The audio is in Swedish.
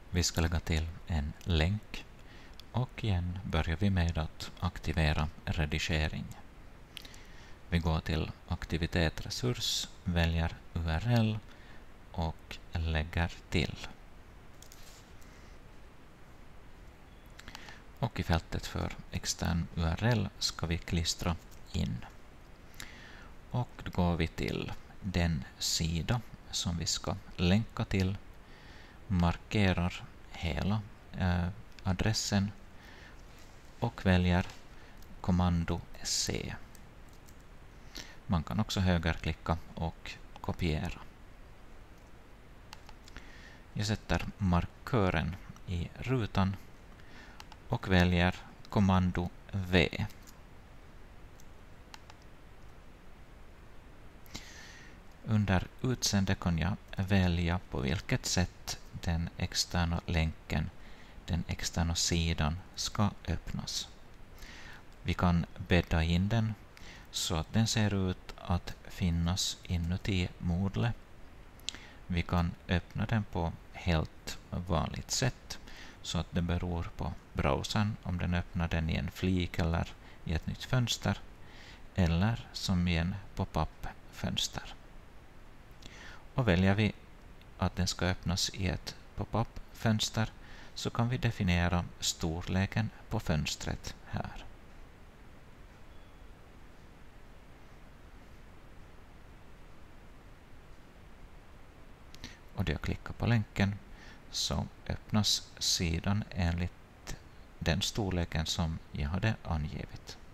Vi ska lägga till en länk och igen börjar vi med att aktivera redigering. Vi går till aktivitet resurs, väljer URL och lägger till. Och i fältet för extern URL ska vi klistra in. Och då går vi till den sida som vi ska länka till, markerar hela adressen och väljer kommando C. Man kan också högerklicka och kopiera. Jag sätter markören i rutan och väljer kommando V. Under utseende kan jag välja på vilket sätt den externa länken, den externa sidan, ska öppnas. Vi kan bädda in den så att den ser ut att finnas inuti Moodle. Vi kan öppna den på helt vanligt sätt så att det beror på browsern om den öppnar den i en flik eller i ett nytt fönster eller som i en pop-up-fönster. Och väljer vi att den ska öppnas i ett pop-up-fönster så kan vi definiera storleken på fönstret här. Och då jag klickar på länken så öppnas sidan enligt den storleken som jag hade angivit.